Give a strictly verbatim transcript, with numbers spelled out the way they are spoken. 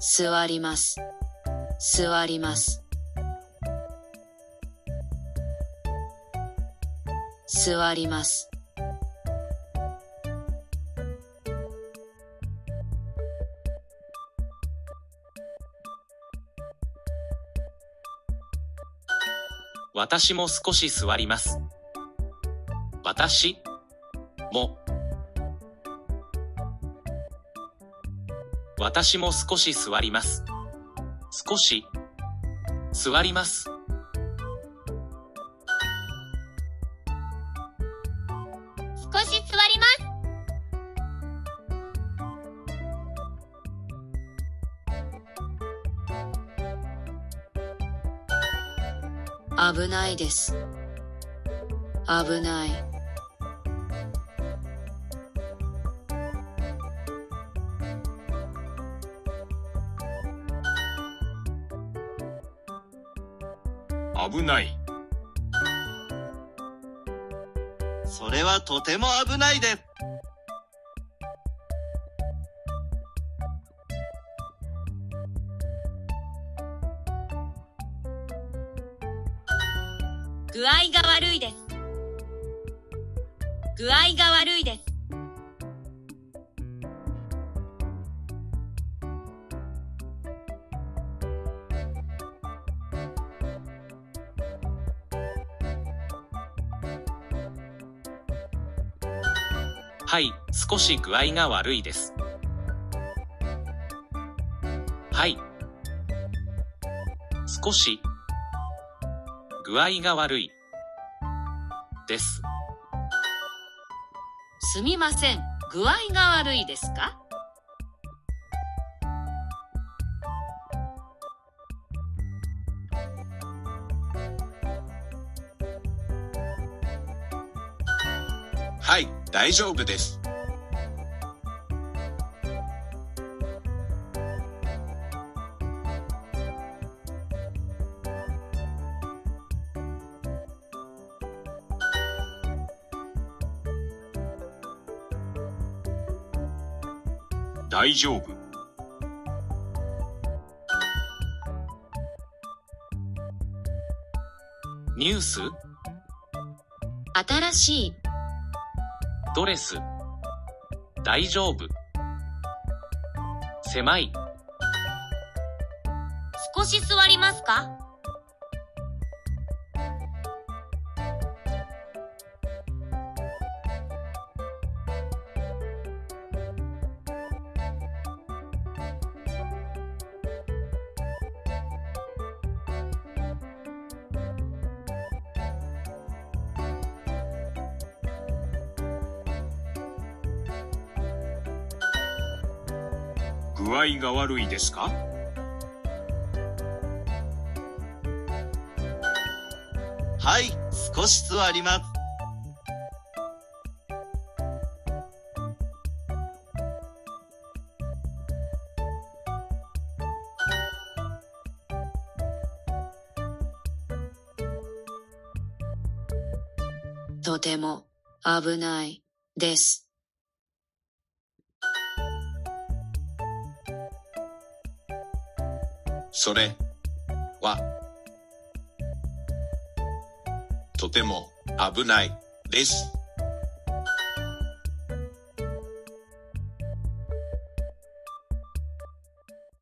座ります。座ります。座ります。 私も少し座ります。私も私も少し座ります。少し座ります。 少し座ります。 危ないです。危ない。 危ない。 それはとても危ないです。 具合が悪いです。具合が悪いです。 はい、少し具合が悪いです。はい。少し具合が悪いです。 すみません。具合が悪いですか？ はい、大丈夫です。大丈夫。 ニュース、 新しい。 ドレス、大丈夫。狭い。 少し座りますか？ 具合が悪いですか？ はい、少し座ります。 とても危ないです。 それはとても危ないです。